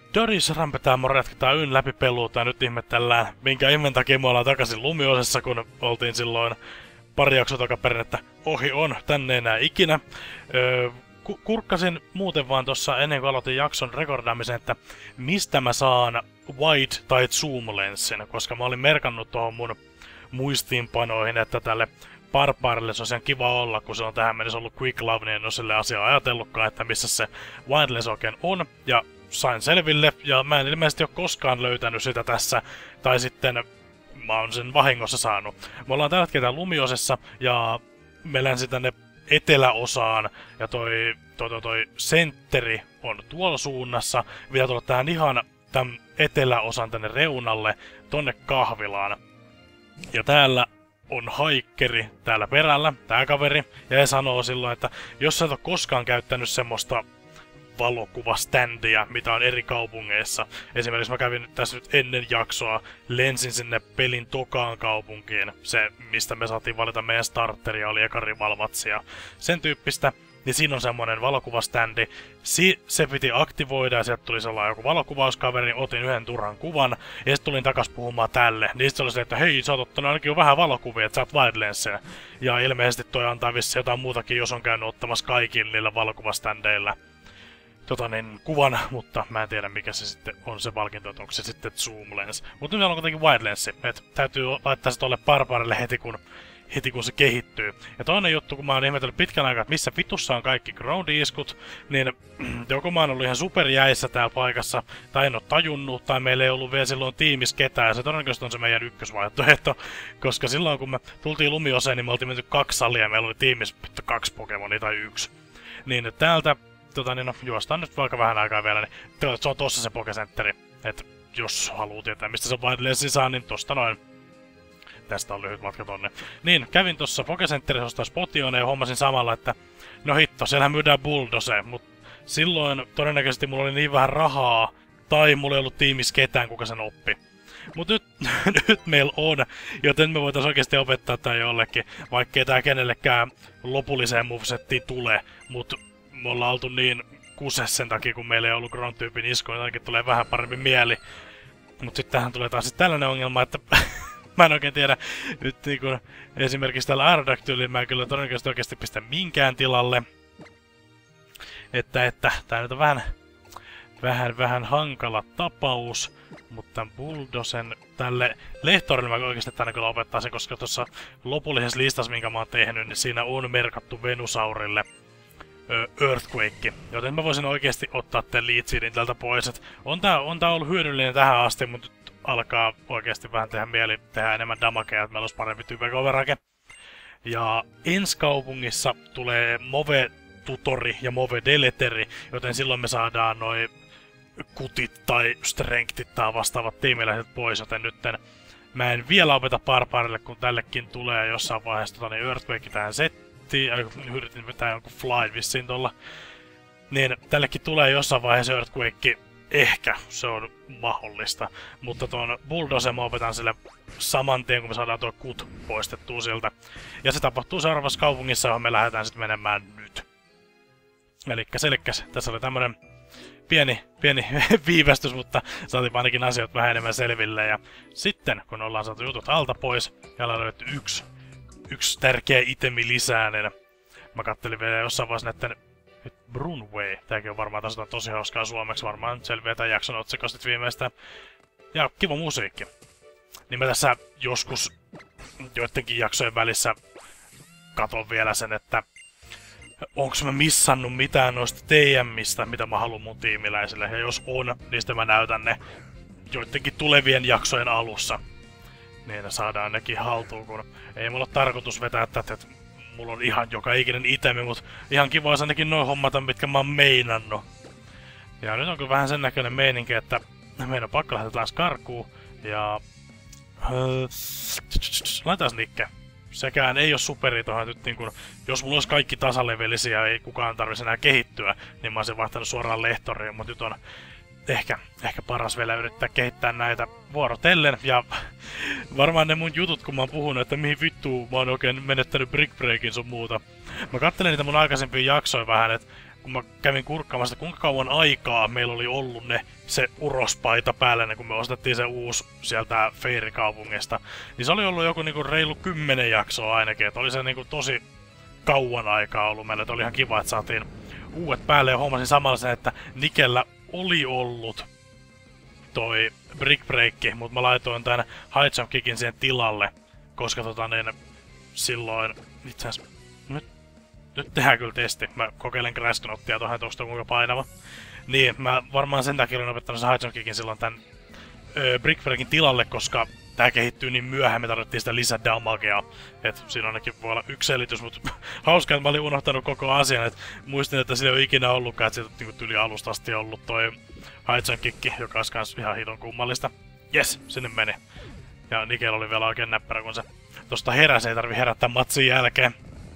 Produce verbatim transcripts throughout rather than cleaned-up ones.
Doris rampetaa moretkitaan yön läpi peluutaan, nyt ihmetellään, minkä ihmeen takia me ollaan takaisin Lumiosessa, kun oltiin silloin pari jaksoa takaperin, että ohi on, tänne enää ikinä. Öö, ku kurkkasin muuten vaan tossa ennen kuin aloitin jakson rekordaamisen, että mistä mä saan wide tai zoom lenssin, koska mä olin merkannut tuohon mun muistiinpanoihin, että tälle Barbarille se on ihan kiva olla, kun se on tähän mennessä ollut Quick Love, niin en ole sille asiaa ajatellutkaan, että missä se wide lens oikein on, ja sain selville, ja mä en ilmeisesti ole koskaan löytänyt sitä tässä, tai sitten mä oon sen vahingossa saanut. Me ollaan tällä hetkellä Lumiosessa, ja me länsi tänne eteläosaan, ja toi, toi, toi, toi sentteri on tuolla suunnassa, pitää tulla tähän ihan tämän eteläosan tänne reunalle, tonne kahvilaan. Ja täällä on haikkeri täällä perällä, tää kaveri, ja he sanoo silloin, että jos sä et ole koskaan käyttänyt semmoista valokuvaständiä, mitä on eri kaupungeissa. Esimerkiksi mä kävin tässä nyt ennen jaksoa, lensin sinne pelin tokaan kaupunkiin, se mistä me saatiin valita meidän starteria, oli eka rivalmatsi ja sen tyyppistä. Niin siinä on semmonen valokuvaständi. Si se piti aktivoida ja sieltä tuli sellainen joku valokuvauskaveri, niin otin yhden turhan kuvan ja sitten tulin takas puhumaan tälle. Niin sitten oli se, että hei, sä oot ottanut ainakin jo vähän valokuvia, että sä oot wide lenssin. Ja ilmeisesti toi antaa vissi jotain muutakin, jos on käynyt ottamassa kaikilla niillä valokuvaständeillä tota niin, kuvan, mutta mä en tiedä mikä se sitten on se palkinto, onko se sitten zoom lens. Mutta nyt on kuitenkin wide lenssi, että täytyy laittaa se tolle Barbarille heti kun, heti kun se kehittyy. Ja toinen juttu, kun mä oon ihmetellyt pitkän aikaa, että missä vitussa on kaikki ground-iskut, niin joko mä oon ollut ihan superjäissä täällä paikassa, tai en oo tajunnut, tai meillä ei ollut vielä silloin tiimissä ketään, ja se todennäköisesti on se meidän ykkösvaihtoehto, koska silloin kun me tultiin Lumioseen, niin me oltiin menty kaksi salia, ja meillä oli tiimissä kaksi Pokemonia tai yksi. Niin täältä Tota, niin no, juostaan nyt vaikka vähän aikaa vielä, niin se on tossa se Pokecentteri. Et jos haluu tietää, mistä se wide lenssin saa, niin tosta noin. Tästä on lyhyt matka tonne. Niin, kävin tossa Pokecenterissä ostaa Spotione ja hommasin samalla, että no hitto, siellähän myydään Bulldose, mut silloin todennäköisesti mulla oli niin vähän rahaa, tai mulla ei ollut tiimissä ketään, kuka sen oppi. Mut nyt, nyt meillä on, joten me voitais oikeesti opettaa tää jollekin, vaikkei tää kenellekään lopulliseen movesettiin tule, mut me ollaan oltu niin kuses sen takia, kun meillä ei ollut ground-tyypin iskoja, niin ainakin tulee vähän parempi mieli. Mut sitten tähän tulee taas tällainen ongelma, että mä en oikein tiedä, nyt niin kun esimerkiksi tällä Aerodactylilla mä en kyllä todennäköisesti oikeasti pistä minkään tilalle. Että, että tää nyt on vähän, vähän, vähän hankala tapaus, mutta tämän Bulldosen tälle Lehtorille mä oikeasti tänne kyllä opettaa sen, koska tuossa lopullisessa listassa, minkä mä oon tehnyt, niin siinä on merkattu Venusaurille Earthquake, joten mä voisin oikeesti ottaa tämän Lead Seedin tältä pois. Et on tää, on tää ollut hyödyllinen tähän asti, mutta nyt alkaa oikeesti vähän tehdä mieli tehdä enemmän damagea, että meillä olisi parempi typecoverake. Ja ensi kaupungissa tulee Move Tutori ja Move Deleteri, joten silloin me saadaan noi kutit tai strengthit tai vastaavat tiimiläiset pois, joten nytten mä en vielä opeta Barbarille, kun tällekin tulee jossain vaiheessa tota, niin Earthquake tähän settiin. Yritin vetää jonkun fly vissiin tolla. Niin tällekin tulee jossain vaiheessa Earthquake. Ehkä se on mahdollista. Mutta tuon Bulldozen mä opetan sille saman tien, kun me saadaan tuo kut poistettua siltä. Ja se tapahtuu seuraavassa kaupungissa, johon me lähdetään sitten menemään nyt. Elikkä selkäs. Tässä oli tämmönen pieni, pieni viivästys, mutta saatiin ainakin asiat vähän enemmän selville. Ja sitten, kun ollaan saatu jutut alta pois, ja ollaan löydetty yksi Yksi tärkeä itemi lisää, niin mä kattelin vielä jossain vaiheessa näitten Brunway. Tääkin on varmaan taas tosi hauskaa suomeksi, varmaan selviää tämän jakson otsikosta viimeistään. Ja kiva musiikki. Niin mä tässä joskus joidenkin jaksojen välissä katon vielä sen, että onks mä missannut mitään noista T M:istä, mitä mä haluan mun tiimiläisille. Ja jos on, niin sitten mä näytän ne joidenkin tulevien jaksojen alussa. Niin saadaan nekin haltuun, kun ei mulla ole tarkoitus vetää tätä, että mulla on ihan joka ikinen itemi, mut ihan kiva olisi ainakin noin hommata, mitkä mä oon meinannut. Ja nyt on kyllä vähän sen näköinen meininki, että meidän on pakko lähteä taas karkuun, ja laitetaan Nikke. Sekään ei oo superi tohon nyt niinkun, jos mulla olisi kaikki tasalevelisiä, ei kukaan tarvitsisi enää kehittyä, niin mä olisin vaihtanut suoraan Lehtoriin, mut nyt on Ehkä, ehkä paras vielä yrittää kehittää näitä vuorotellen, ja varmaan ne mun jutut, kun mä oon puhunut, että mihin vittuun mä oon oikein menettänyt Brick Breakin sun muuta. Mä katselen niitä mun aikaisempia jaksoja vähän, että kun mä kävin kurkkaamassa, kuinka kauan aikaa meillä oli ollut ne, se urospaita päällä, kun me ostettiin se uusi sieltä Feirikaupungista, niin se oli ollut joku niinku reilu kymmenen jaksoa ainakin, että oli se niinku tosi kauan aikaa ollut meille, että oli ihan kiva, että saatiin uudet päälle, ja huomasin samalla sen, että Nikellä oli ollut toi Brick Break, mutta mä laitoin tän High Jump Kickin siihen tilalle, koska tota niin, silloin, itse asiassa, nyt, nyt tehdään kyllä testi, mä kokeilen Crashknottia tuohon, että onko toi kuinka painava. Niin, mä varmaan sen takia olin opettanut sen High Jump Kickin silloin tän öö, Brick Breakin tilalle, koska tää kehittyy niin myöhään, me tarvittiin sitä lisää damagea. Et siinä ainakin voi olla yksi selitys, mutta hauskaa, että mä olin unohtanut koko asian, et muistin, että sillä ei ole ikinä ollutkaan, että siitä on niinku tyli alusta asti ollut toi High Jump Kick, joka olisi kans ihan hidon kummallista. Jes, sinne meni. Ja Nikel oli vielä oikein näppärä, kun se tosta heräsi, ei tarvi herättää matsin jälkeen.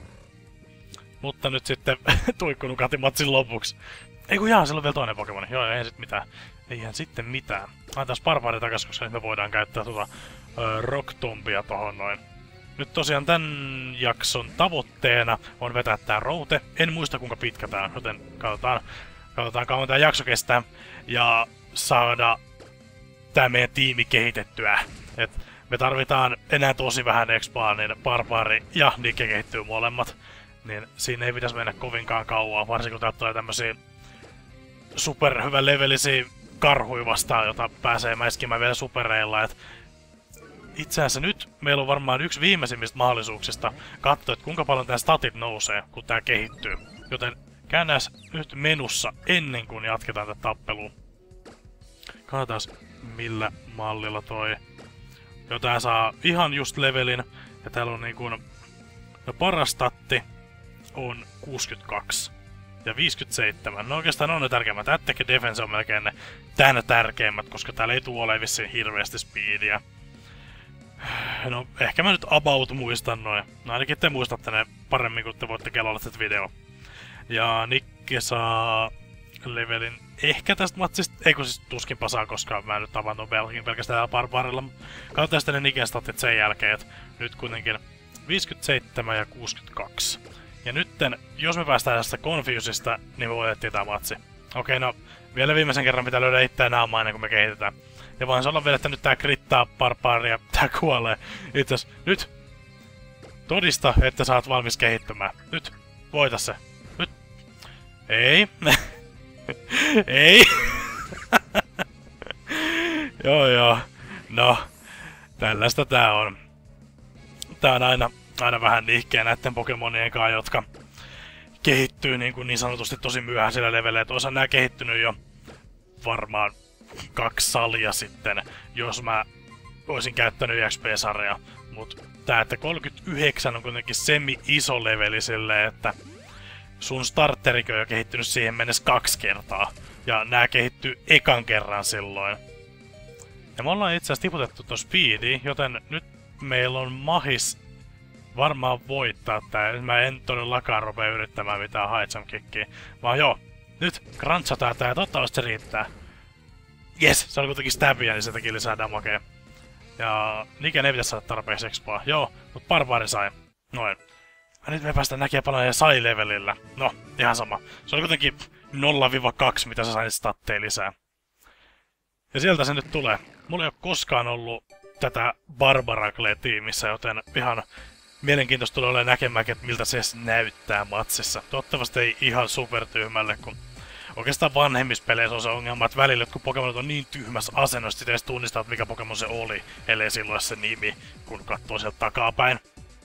Mutta nyt sitten tuikkunukahti matsin lopuksi. Ei kun jaa, sillä on vielä toinen Pokemon. Joo, ei sit mitään. Eihän sitten mitään. Laitetaan Barbaari takas, koska nyt me voidaan käyttää tuota ö, Rock Tombia tohon noin. Nyt tosiaan tän jakson tavoitteena on vetää tää route. En muista kuinka pitkä tää on, joten katsotaan, katsotaan kauan tää jakso kestää. Ja saada tää meidän tiimi kehitettyä. Et me tarvitaan enää tosi vähän expaa, niin Barbaari ja Nikke kehittyy molemmat. Niin siinä ei pitäisi mennä kovinkaan kauan, varsinkin kun tää tulee tämmösiä super hyvän levelisiä karhuja vastaan, jota pääsee mäiskimään vielä supereilla. Et itse asiassa nyt meillä on varmaan yksi viimeisimmistä mahdollisuuksista katsoa, että kuinka paljon tää statit nousee, kun tää kehittyy. Joten käydään nyt menussa ennen kuin jatketaan tätä tappelua. Katsotaan millä mallilla toi. Jo tää saa ihan just levelin. Ja täällä on niinku... No paras statti on kuusikymmentäkaksi. Ja viisikymmentäseitsemän. No oikeastaan on ne tärkeimmät. Attack ja Defense on melkein ne tänne tärkeimmät, koska täällä ei tule ole vissiin hirveästi speedia. No, ehkä mä nyt about muistan noin. No ainakin te muistatte ne paremmin, kun te voitte kellolla tätä video. Ja Nikke saa levelin ehkä tästä matsista, ei kun siis tuskinpa saa, koska mä en nyt avannut pelkästään täällä Barbarilla. Katsotaan sitten ne Niken statit sen jälkeen, että nyt kuitenkin viisikymmentäseitsemän ja kuusikymmentäkaksi. Ja nytten, jos me päästään tästä Confusesta, niin me voitettiin tää matsi. Okei, no vielä viimeisen kerran pitää löydä itseään naamaa ennen kuin me kehitetään. Ja voin sanoa vielä, että nyt tää krittaa Barbaaria, tää kuolee. Itses, nyt todista, että sä oot valmis kehittymään. Nyt, voita se. Nyt. Ei. Ei. Joo joo. No, tällaista tää on. Tää on aina, aina vähän nihkeä näitten Pokemonien kanssa, jotka kehittyy niin, kuin niin sanotusti tosi myöhäisillä leveleillä. Osa nää kehittynyt jo varmaan kaksi salia sitten, jos mä olisin käyttänyt X P-sarjaa. Mut tää, että kolmekymmentäyhdeksän on kuitenkin semi-iso leveli silleen, että sun starterikö on jo kehittynyt siihen mennessä kaksi kertaa. Ja nää kehittyy ekan kerran silloin. Ja me ollaan itse asiassa tiputettu tuon speediin, joten nyt meillä on mahis varmaan voittaa tää. Mä en todellakaan rupea yrittämään mitään high jump kickiä. Vaan joo, nyt crunchataan tää ja toivottavasti se riittää. Jes, se on kuitenkin stabia, niin se teki lisää damagea. Ja Niken ei pitäisi saada tarpeeksi expaa. Joo, mut Barbaari sai. Noin. Ja nyt me päästään näkemään paljon sai levelillä. No, ihan sama. Se oli kuitenkin nolla kaksi, mitä sä sait statteja lisää. Ja sieltä se nyt tulee. Mulla ei ole koskaan ollut tätä Barbaracle-tiimissä, joten ihan mielenkiintoista tulee olemaan näkemään, että miltä se edes näyttää matsissa. Toivottavasti ei ihan supertyhmälle, kun oikeastaan vanhemmissa peleissä on se ongelma, että välillä jotkut Pokemonit on niin tyhmässä asennossa, että edes tunnistaa, että mikä Pokemon se oli, ellei silloin se nimi, kun katsoo sieltä takapäin.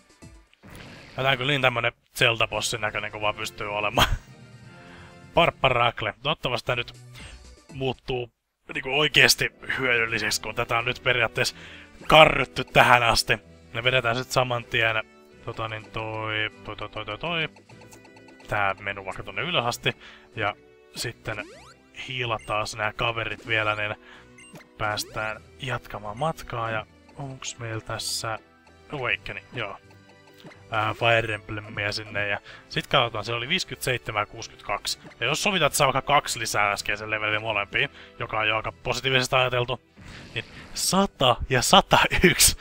Ja tää on kyllä niin tämmönen Zelda-bossin näköinen, kun vaan pystyy olemaan. Barbaracle. Toivottavasti tää nyt muuttuu niinku oikeesti hyödylliseksi, kun tätä on nyt periaatteessa karrytty tähän asti. Me vedetään sit saman tien tota niin toi, toi, toi, toi, toi, toi. Tää menu vaikka tonne ylös asti. Ja sitten hiilataan nää kaverit vielä, niin päästään jatkamaan matkaa. Ja onks meillä tässä Awakening? Joo. Ää, Fire Emblemia sinne. Ja sit katsotaan, se oli viisikymmentäseitsemän ja kuusikymmentäkaksi. Ja jos sovitaan, että saa vaikka kaksi lisää äskeisen levelin molempiin, joka on jo aika positiivisesti ajateltu, niin sata ja sata yksi.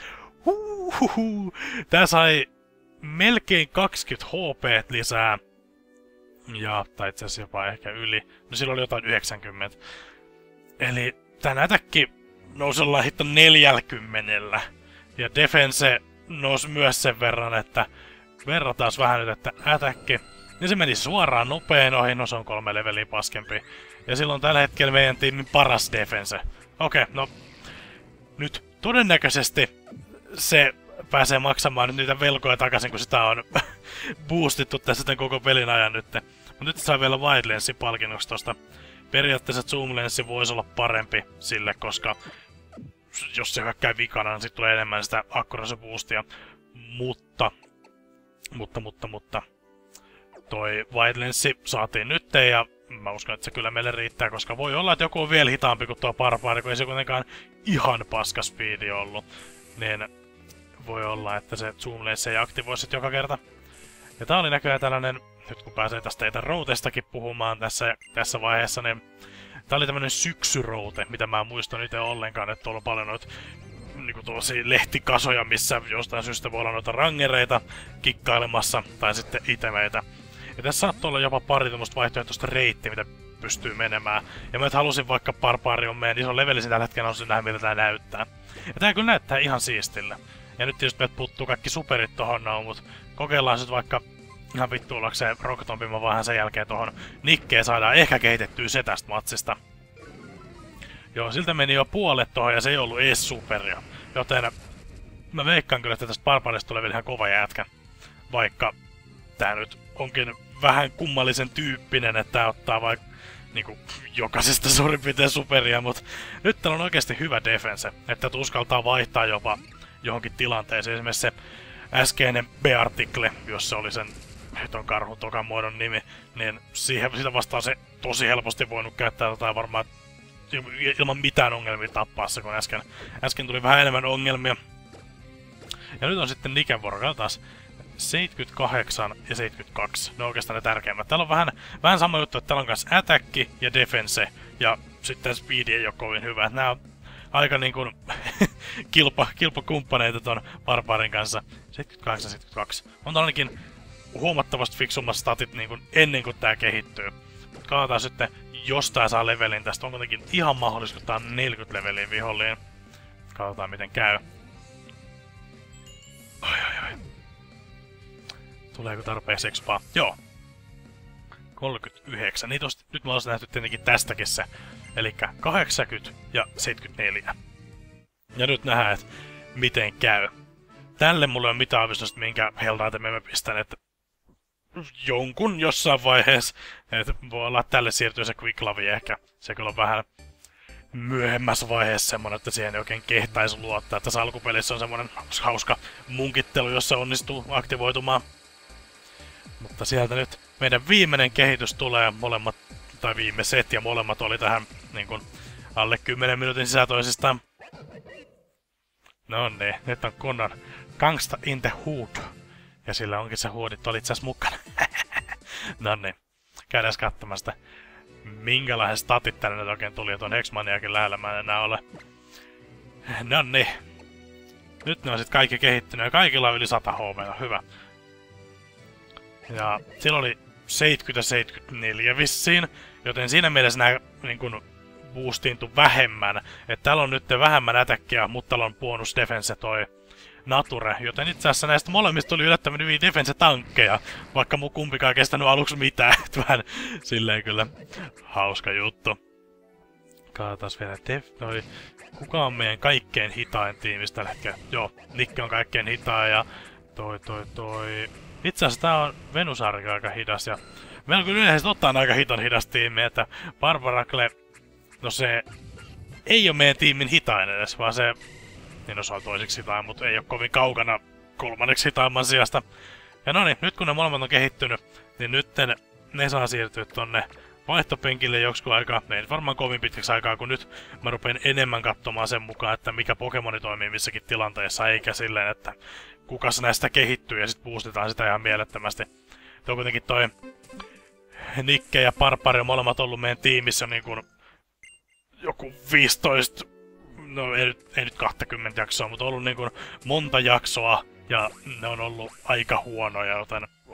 Huuhuhu. Tää sai melkein kaksikymmentä H P lisää. Ja, tai itse asiassa jopa ehkä yli. No silloin oli jotain yhdeksänkymmentä. Eli tän ätäkki nousi ollaan hitto neljäkymmentä. Ja defense nousi myös sen verran, että verrataan vähän nyt, että ätäkki. Niin se meni suoraan nopeen ohi, no se on kolme leveliä paskempi. Ja silloin tällä hetkellä meidän tiimin paras defense. Okei, okay, no nyt todennäköisesti se pääsee maksamaan nyt niitä velkoja takaisin, kun sitä on boostittu tässä tämän koko pelin ajan nyt. Mutta nyt saa vielä Wide Lensin palkinnoksi tosta. Periaatteessa Zoom Lensi voisi olla parempi sille, koska jos se hyökkää vikana, niin sitten tulee enemmän sitä accuracy boostia. Mutta, mutta, mutta, mutta, toi Wide Lensi saatiin nyt ja mä uskon, että se kyllä meille riittää, koska voi olla, että joku on vielä hitaampi kuin tuo Barbari, kun ei se kuitenkaan ihan paska speedi ollut. Niin voi olla, että se Zoom Lens ei aktivoi sit joka kerta. Ja tää oli näköjään tällainen, nyt kun pääsee tästä Ether Routestakin puhumaan tässä, tässä vaiheessa, niin tää oli tämmönen syksyroute, mitä mä en muistan itse ollenkaan, että tuolla on paljon noita niinku tuollaisia lehtikasoja, missä jostain syystä voi olla noita rangereita kikkailemassa, tai sitten itemeitä. Ja tässä saattoi olla jopa pari tämmöstä vaihtoehtoista reittiä, mitä pystyy menemään. Ja mä nyt halusin vaikka Barbarion meidän ison levelisin tällä hetkellä, halusin nähdä, miltä tää näyttää. Ja tää kyllä näyttää ihan siistillä. Ja nyt tietysti meiltä puuttuu kaikki superit tohon noin, mut kokeillaan sit vaikka ihan vittu ollakseen Rocktompin, mä vaan sen jälkeen tohon Nikkeen saadaan ehkä kehitettyä se tästä matsista. Joo, siltä meni jo puolet tohon ja se ei ollut ees superia. Joten mä veikkaan kyllä, että tästä Barbarista tulee vielä ihan kova jätkä. Vaikka tää nyt onkin vähän kummallisen tyyppinen, että tää ottaa vaikka niinku jokaisesta suurin piirtein superia, mut nyt täällä on oikeasti hyvä defense, että uskaltaa vaihtaa jopa johonkin tilanteeseen. Esimerkiksi se äskeinen B-artikle, jos se oli sen ton karhun tokan muodon nimi, niin siihen, sitä vastaan se tosi helposti voinut käyttää jotain varmaan ilman mitään ongelmia tappaa se, kun äsken, äsken tuli vähän enemmän ongelmia. Ja nyt on sitten Niken vuoro, katsotaan. seitsemänkymmentäkahdeksan ja seitsemänkymmentäkaksi. Ne on oikeastaan ne tärkeimmät. Täällä on vähän, vähän sama juttu, että täällä on myös attack ja defense. Ja sitten speed ei ole kovin hyvä. Nää on aika niin kuin kilpa, kilpakumppaneita ton Barbarin kanssa. seitsemänkymmentäkahdeksan seitsemänkymmentäkaksi. On ainakin huomattavasti fiksummat statit niin kuin ennen kuin tää kehittyy. Mut katsotaan sitten, jos tää saa levelin tästä. On kuitenkin ihan mahdollista, kun tää on neljäkymmentä leveliin viholliin. Katsotaan miten käy. Oi oi oi. Tuleeko tarpeeksi expaa? Joo. kolmekymmentäyhdeksän. Niin tosta, nyt me ollaan nähty tietenkin tästäkin se. Elikkä kahdeksankymmentä ja seitsemänkymmentäneljä. Ja nyt nähdään, että miten käy. Tälle mulla ei ole mitään aavistusta, minkä heldaita me pistän, että jonkun jossain vaiheessa. Että voi olla, että tälle siirtyy se Quick Lavi ehkä. Se kyllä on vähän myöhemmässä vaiheessa semmonen, että siihen ei oikein kehtaisi luottaa. Tässä alkupelissä on semmonen hauska munkittelu, jossa onnistuu aktivoitumaan. Mutta sieltä nyt meidän viimeinen kehitys tulee, molemmat, tai viimeiset, ja molemmat oli tähän niin kuin alle kymmenen minuutin sisään toisistaan. No niin, nyt on kunnon Gangsta in the Hood. Ja sillä onkin se huudit, oli itse asiassa mukana. No niin, käydään katsomaan sitä, minkälaiset statit tänne nyt oikein tuli, että on Hexmaniakin lähellä, mä en enää ole. No niin, nyt ne on sit kaikki kehittynyt ja kaikilla on yli sata H P, hyvä. Ja sillä oli seitsemänkymmentä seitsemänkymmentäneljä vissiin, joten siinä mielessä nää niin kun boostiintu vähemmän. Että täällä on nyt vähemmän attackia, mutta täällä on bonus defense toi Nature, joten itse asiassa näistä molemmista tuli yllättävän hyviä defense-tankkeja, vaikka mun kumpikaan kestänyt aluksi mitään. Vähän silleen kyllä hauska juttu. Katsotaan vielä def... Noi, kuka on meidän kaikkein hitain tiimistä tällä hetkellä? Joo, Nikke on kaikkein hitain ja toi toi toi... Itse asiassa tää on Venusarka aika hidas ja meillä on kyllä yleisesti ottaen aika hiton hidas tiimi, että Barbarakle, no se ei ole meidän tiimin hitain edes, vaan se, niin osaa toiseksi hitain, mutta ei ole kovin kaukana kolmanneksi hitaimman sijasta. Ja no niin, nyt kun ne molemmat on kehittynyt, niin nyt ne saa siirtyä tonne vaihtopenkille joksikin aikaa. Ei varmaan kovin pitkäksi aikaa, kun nyt mä rupean enemmän katsomaan sen mukaan, että mikä Pokemoni toimii missäkin tilanteessa, eikä silleen, että kukas näistä kehittyy ja sit boostetaan sitä ihan mielettömästi. Tuo kuitenkin toi Nikke ja Barbari on molemmat ollut meidän tiimissä niin kuin joku viisitoista, no ei nyt, ei nyt kaksikymmentä jaksoa, mutta on ollut niin kuin monta jaksoa ja ne on ollut aika huonoja, joten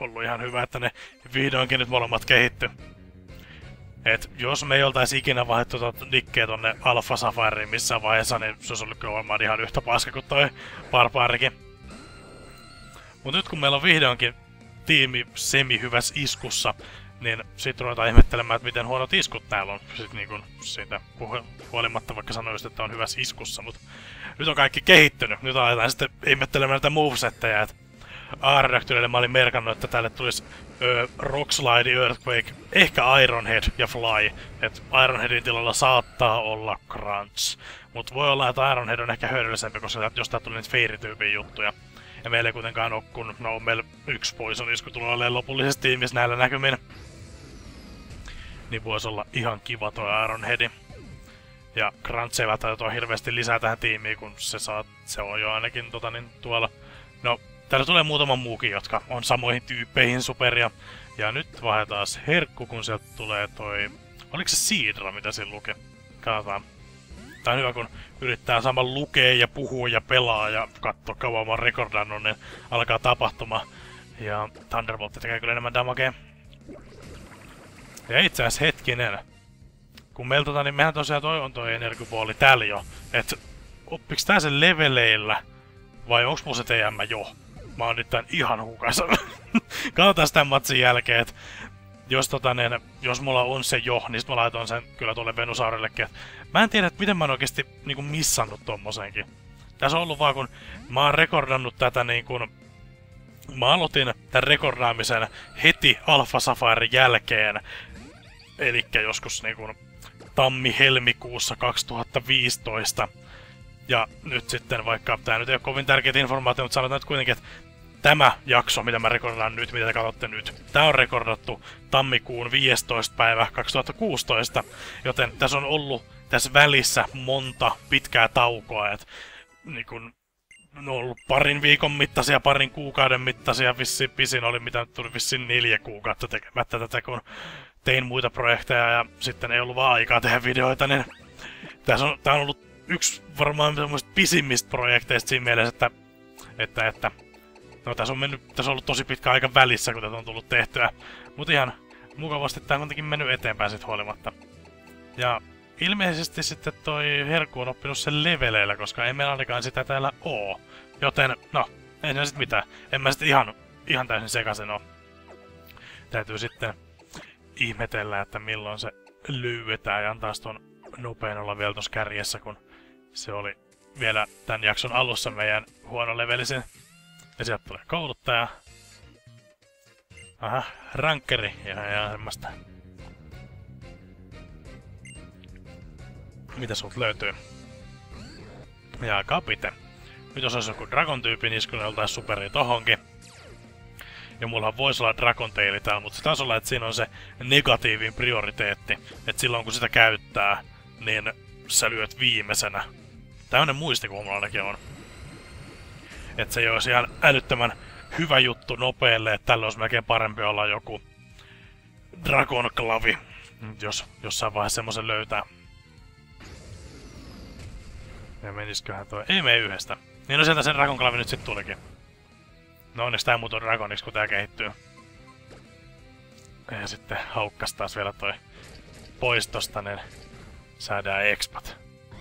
ollut ihan hyvä, että ne vihdoinkin nyt molemmat kehitty. Et jos me ei oltais ikinä vaihdettu tuota dikkeä tonne Alpha Safariin missään vaiheessa, niin se olisi ollut kyllä varmaan ihan yhtä paska kuin toi Barbaarikin. Mut nyt kun meillä on vihdoinkin tiimi semi-hyvässä iskussa, niin sit ruvetaan ihmettelemään, että miten huonot iskut täällä on. Sit niin kun siitä huolimatta, vaikka sanoisit, että on hyvässä iskussa, mut nyt on kaikki kehittynyt. Nyt aletaan sitten ihmettelemään näitä movesetteja, et A-redaktyreille mä olin merkannut, että tälle tulisi ö, Rockslide, Earthquake, ehkä Ironhead ja Fly. Et Ironheadin tilalla saattaa olla Crunch. Mut voi olla, että Ironhead on ehkä hyödyllisempi, koska jos tää tuli niitä Fairy-tyypin juttuja. Ja meillä ei kuitenkaan oo, kun no, on meillä yksi Poison isku tulee olemaan lopullisessa tiimissä näillä näkymin. Niin voisi olla ihan kiva toi Ironheadi. Ja Crunch ei välttämättä hirveästi lisää tähän tiimiin, kun se, saa, se on jo ainakin tota, niin, tuolla. No, täällä tulee muutama muukin, jotka on samoihin tyyppeihin superia. Ja nyt vaihdetaan herkku, kun sieltä tulee toi... Oliko se Sidra, mitä siinä luki? Katsotaan. Tää on hyvä, kun yrittää saman lukea ja puhua ja pelaa ja katsoa kauan mä oon rekordannut, niin alkaa tapahtuma. Ja Thunderbolt tekee kyllä enemmän damagea. Ja itse asiassa hetkinen. Kun meillä tota, niin mehän tosiaan toi on toi energiapuoli täällä jo. Et oppiks tää sen leveleillä? Vai onks mun se T M jo? Mä oon nyt tän ihan hukassa. Katsotaan sitä matsin jälkeen, et jos, tota, niin, jos mulla on se jo, niin sit mä laitan sen kyllä tuolle Venusaurillekin. Mä en tiedä, että miten mä oon oikeesti niinku missannut tommosenkin. Tässä on ollut vaan, kun mä oon rekordannut tätä niin kun... Mä aloitin tän rekordaamisen heti Alpha Safarin jälkeen. Elikkä joskus niin kun tammi-helmikuussa kaksituhattaviisitoista. Ja nyt sitten, vaikka tää nyt ei oo kovin tärkeitä informaatioita, mutta sanotaan nyt kuitenkin, että tämä jakso, mitä mä rekordaan nyt, mitä te katsotte nyt, tää on rekordattu tammikuun viidestoista päivä kaksituhattakuusitoista, joten tässä on ollut tässä välissä monta pitkää taukoa, et niin kun on ollut parin viikon mittaisia, parin kuukauden mittaisia, vissiin pisin oli mitä nyt tuli vissiin neljä kuukautta tekemättä tätä, kun tein muita projekteja ja sitten ei ollut vaan aikaa tehdä videoita, niin tässä on, tää on ollut yksi varmaan semmoista pisimmistä projekteista siinä mielessä, että, että, että no tässä on mennyt, tässä on ollut tosi pitkä aika välissä, kun tätä on tullut tehtyä. Mut ihan mukavasti tää on kuitenkin mennyt eteenpäin sit huolimatta. Ja ilmeisesti sitten toi herkku on oppinut sen leveleillä, koska ei meillä ainakaan sitä täällä oo. Joten, no, ei siinä sit mitään. En mä sit ihan, ihan täysin sekasen oo. Täytyy sitten ihmetellä, että milloin se löydetään ja antaa ton nopein olla vielä tossa kärjessä, kun se oli vielä tän jakson alussa meidän huono levelisin. Ja sieltä tulee kouluttaja. Aha, rankkeri ja, ja semmoista. Mitä sulta löytyy? Ja kapite. Nyt jos olisi joku Dragon-tyyppi, niin kun oltais superi tohonkin. Ja mullahan voisi olla Dragon Taili täällä, mutta se taisi olla, että siinä on se negatiivin prioriteetti. Että silloin kun sitä käyttää, niin sä lyöt viimeisenä. Tämmönen muistikuva mulla ainakin on. Että se ei olisi ihan älyttömän hyvä juttu nopeelle, että tällä olisi melkein parempi olla joku Dragon Klavi, jos jossain vaiheessa semmosen löytää. Ja menisköhän toi? Ei mene yhdestä. Niin no sieltä sen Dragon Klavi nyt sit tulikin. No onneksi tää muutu Dragoniksi, kun tää kehittyy. Ja sitten haukkas taas vielä toi pois tosta, niin saadaan expat.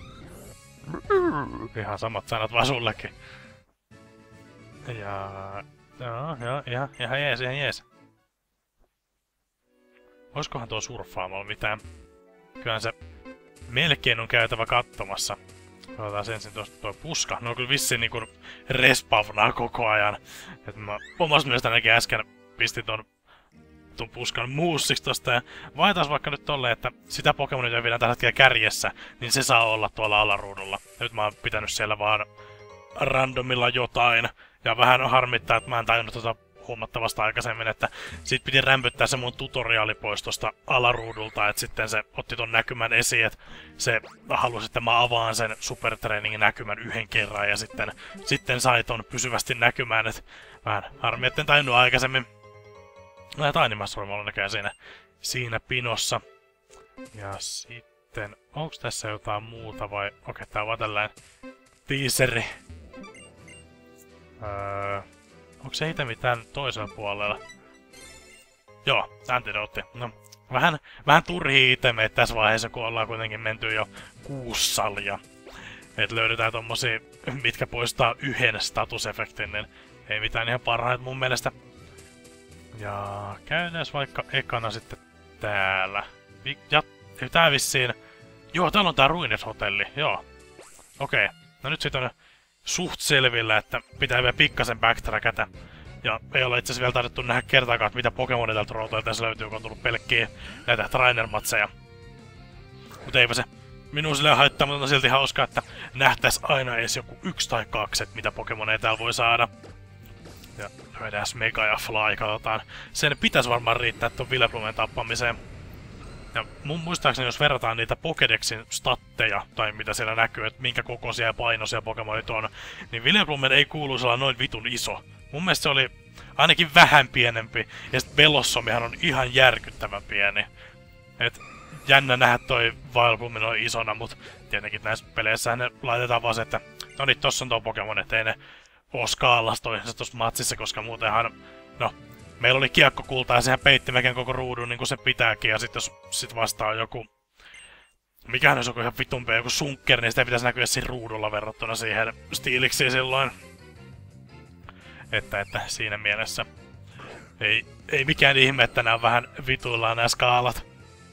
Ihan samat sanat vaan sullekin. Ja... Joo, joo, ihan, ihan jees, ihan jees. Oiskohan tuo surffaamalla mitään? Kyllähän se melkein on käytävä katsomassa. Otetaan ensin tuosta tuo puska. No kyllä vissiin niinku respawnaa koko ajan. Et mä omasta mielestä ainakin äsken pistin ton, ton puskan muussiksi tosta. Ja vaihdetaan vaikka nyt tolleen, että sitä Pokemonia, jota vielä tällä hetkellä kärjessä, niin se saa olla tuolla alaruudulla. Nyt mä oon pitänyt siellä vaan randomilla jotain. Ja vähän harmittaa, että mä en tajunnut tota huomattavasta aikaisemmin, että sit piti rämpyttää se mun tutoriaali pois tosta alaruudulta, että sitten se otti ton näkymän esiin, että se halusi, että mä avaan sen supertrainingin näkymän yhden kerran ja sitten, sitten sai ton pysyvästi näkymään, että vähän harmi, etten tajunnut aikaisemmin. No Tainimassurmalla näkee siinä, siinä pinossa. Ja sitten, onks tässä jotain muuta vai, okei tää on vaan tällainen teaseri. Öö, onko se itse mitään toisella puolella? Joo, antidootti. No, vähän, vähän turhia itemeitä tässä vaiheessa, kun ollaan kuitenkin menty jo kuusi salia. Et löydetään tommosia, mitkä poistaa yhden statusefektin, niin ei mitään ihan parhaita mun mielestä. Ja käydään vaikka ekana sitten täällä. Ja tää vissiin... Joo, täällä on tää Ruined-hotelli, joo. Okei, okay. No nyt sit on suht selvillä, että pitää vielä pikkasen backtrackata. Ja ei ole itse asiassa vielä taidettu nähdä kertaakaan, että mitä Pokemonia täältä Rootoilta tässä löytyy, kun on tullut pelkkiä näitä trainer-matseja. Mutta eipä se minun silleen haittaa, mutta on silti hauskaa, että nähtäis aina edes joku yksi tai kaksi, että mitä Pokemoneja täällä voi saada. Ja löydään Mega ja Fly, katsotaan. Sen pitäisi varmaan riittää ton Vileplumen tappamiseen. Ja mun muistaakseni, jos verrataan niitä Pokédexin statteja, tai mitä siellä näkyy, että minkä kokoisia ja painoisia Pokemonit on, niin Vileplumen ei kuuluisi olla noin vitun iso. Mun mielestä se oli ainakin vähän pienempi, ja sit Bellossomihan on ihan järkyttävän pieni. Et jännä nähdä toi Vileplumen on isona, mut tietenkin näissä peleissä ne laitetaan vaan se, että no niin, tossa on tuo Pokemon, ettei ne oo skaalassa toisensa tossa matsissa, koska muutenhan, no, meillä oli kiekkokultaa ja sehän peitti melkein koko ruudun niin kuin se pitääkin, ja sit jos sit vastaa joku... Mikähän olisi joku ihan vitumpi, joku sunkker, niin sitä ei pitäisi näkyä siinä ruudulla verrattuna siihen stiiliksiin silloin. Että, että siinä mielessä... Ei, ei mikään ihme, että nää on vähän vituillaan nää skaalat.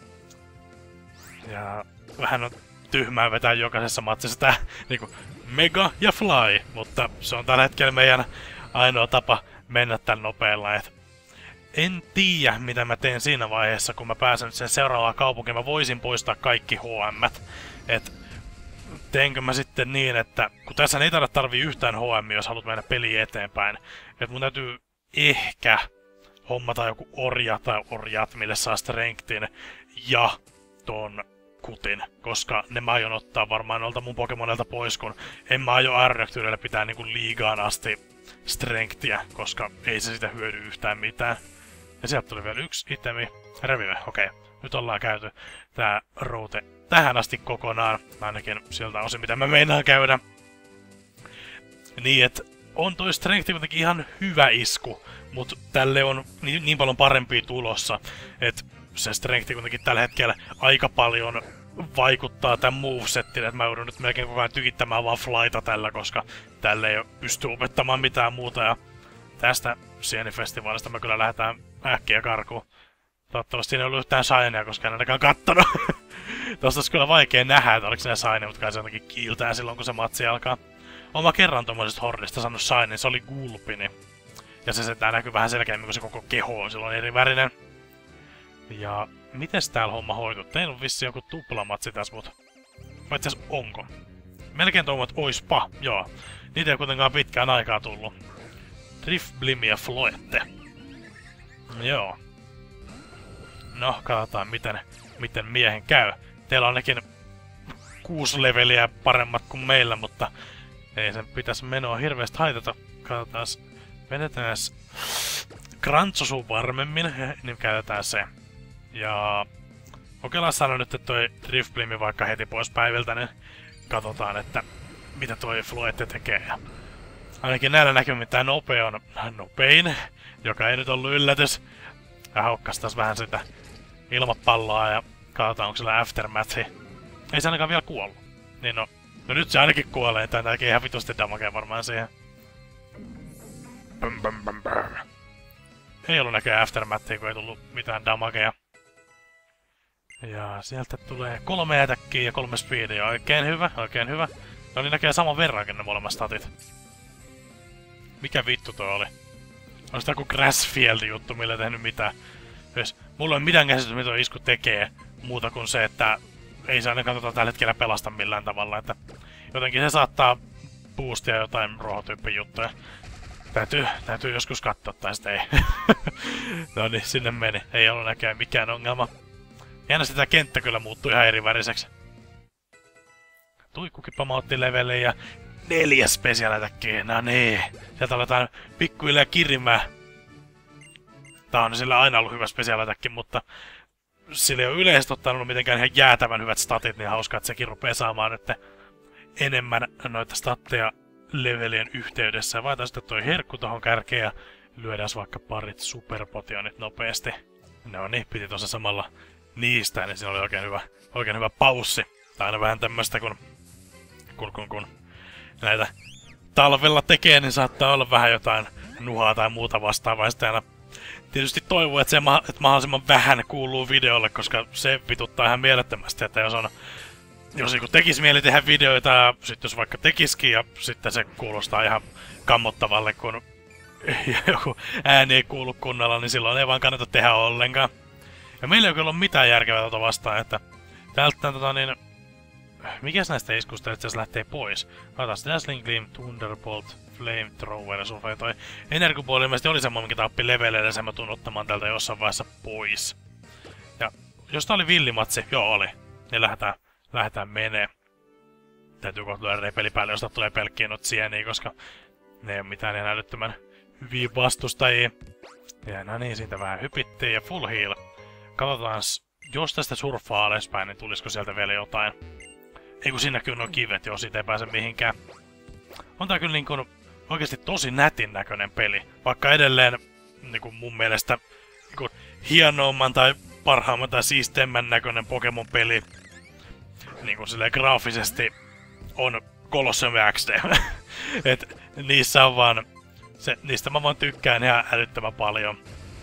Ja vähän on tyhmää vetää jokaisessa matsissa tää niinku Mega ja Fly, mutta se on tällä hetkellä meidän ainoa tapa mennä tän nopealla, et en tiedä, mitä mä teen siinä vaiheessa, kun mä pääsen sen seuraavaan kaupunkiin. Mä voisin poistaa kaikki H M:t. Et teenkö mä sitten niin, että kun tässä ei tarvitse tarvii yhtään H M, jos haluat mennä peliin eteenpäin. Et mun täytyy ehkä hommata joku orja tai orjat, mille saa strengthin ja ton kutin. Koska ne mä aion ottaa varmaan noilta mun Pokemonilta pois, kun en mä aio Arnöktyydelle pitää niinku liigaan asti strengthia, koska ei se sitä hyödy yhtään mitään. Ja sieltä tuli vielä yksi itemi. Revive, okei. Okay. Nyt ollaan käyty tää route tähän asti kokonaan. Ainakin siltä osin, mitä mä meinaan käydä. Niin, että on toi strength kuitenkin ihan hyvä isku, mutta tälle on niin, niin paljon parempia tulossa, että se strength kuitenkin tällä hetkellä aika paljon vaikuttaa tämän movesettiin, että mä joudun nyt melkein koko ajan tykittämään vaan flyta tällä, koska tälle ei pysty opettamaan mitään muuta. Ja tästä Sieni-festivaalista me kyllä lähdetään äkkiä karkuun. Toivottavasti siinä ei ollut yhtään Shinea, koska en ainakaan kattonut. Tosta olisi kyllä vaikea nähdä, että oliko siinä Shine, mutta kai se jotenkin kiiltää silloin, kun se matsi alkaa. Oon mä kerran tommosesta hordista saanut Shine, se oli Gulpini. Ja se setää näkyy vähän selkeämmin, kun se koko keho on silloin eri värinen. Ja mites täällä homma hoituu? Teillä on vissi joku tuplamatsi tässä, mut... Vai itse asiassa onko? Melkein toivon, että oispa, joo. Niitä ei kuitenkaan pitkään aikaa tullut. Drifblim ja Floette. Joo. No, katsotaan miten, miten miehen käy. Teillä on ainakin kuusi leveliä paremmat kuin meillä, mutta ei sen pitäisi menoa hirveästi haitata. Katsotaan, vedetään Krantsosu varmemmin, niin käytetään se. Ja kokeillaan sanoa nyt, että toi Drifblimi vaikka heti pois päiviltä, niin katsotaan, että mitä toi Floette tekee. Ainakin näillä näkymin tää nope on nopein, joka ei nyt ollut yllätys. Ja haukkas taas vähän sitä ilmapalloa ja katsotaan, onko sillä aftermathi. Ei se ainakaan vielä kuollut. Niin no, no nyt se ainakin kuolee, tää näkee ihan vitusti damagea varmaan siihen. Bum, bum, bum, bum. Ei ollut näköjään aftermathia, kun ei tullut mitään damagea. Ja sieltä tulee kolme ätäkkiä ja kolme speedia. Oikein hyvä, oikein hyvä. Ne oli näköjään saman verrankin ne molemmat statit. Mikä vittu toi oli? On sitä joku Grassfield juttu, millä ei tehnyt mitään. Jos mulla ei mitään käsitystä, mitä isku tekee, muuta kuin se, että ei se ainakaan tota tällä hetkellä pelasta millään tavalla. Että jotenkin se saattaa boostia jotain ruohotyyppi juttuja. Täytyy, täytyy joskus katsoa, tai sitten ei. No niin, sinne meni. Ei ollut näköjään mikään ongelma. Jännä sitä kenttä kyllä muuttui ihan eri väriseksi. Tuikkukin pamautti levelle ja neljä special attackia. No niin. Sieltä aletaan pikkuhiljaa kirimään. Tää on sillä aina ollut hyvä special attack, mutta sillä ei ole yleisesti ottanut mitenkään ihan jäätävän hyvät statit, niin hauskaa, että sekin rupee saamaan nyt enemmän noita statteja levelien yhteydessä. Vaihtaa sitten toi herkku tohon kärkeen ja lyödään vaikka parit superpotionit nopeasti. No niin, piti tuossa samalla niistä, niin siinä oli oikein hyvä, oikein hyvä paussi. Tai aina vähän tämmöstä, kun, kun, kun, kun näitä talvella tekee, niin saattaa olla vähän jotain nuhaa tai muuta vastaavaa. Sitten aina tietysti toivoo, että se ma että mahdollisimman vähän kuuluu videolle, koska se vituttaa ihan mielettömästi, että jos on jos joku tekisi mieli tehdä videoita ja sitten jos vaikka tekisikin ja sitten se kuulostaa ihan kammottavalle, kun joku ääni ei kuulu kunnolla, niin silloin ei vaan kannata tehdä ollenkaan. Ja meillä ei kyllä ole mitään järkevää tuota vastaan, että täältä tota niin... Mikäs näistä iskusta itse asiassa lähtee pois? Otas Dazzling Gleam, Thunderbolt, Flamethrower, sulfei toi Energiball ilmeisesti oli semmoinen, mikä tappi leveleille, sen mä tuun ottamaan täältä jossain vaiheessa pois. Ja jos tää oli villimatsi, joo oli, niin lähdetään, lähdetään menee. Täytyy kohta lyödä repeli päälle, jos tulee pelkkiä noita sieniä, koska ne ei ole mitään ihan älyttömän hyviä vastustajia. Ja no niin, siitä vähän hypittiin ja full heal. Katsotaan, jos tästä surffaa alaspäin, niin tulisiko sieltä vielä jotain. Ei kun siinä kyllä on kivet, joo, siitä ei pääse mihinkään. On tää kyllä niin kuin oikeesti tosi nätin näköinen peli. Vaikka edelleen niin kuin mun mielestä niin kuin hienoimman tai parhaamman tai siisteimmän näköinen Pokemon-peli niin kuin silleen graafisesti on Colosseum X D. Et niissä on vaan... Se, niistä mä vaan tykkään ihan älyttömän paljon.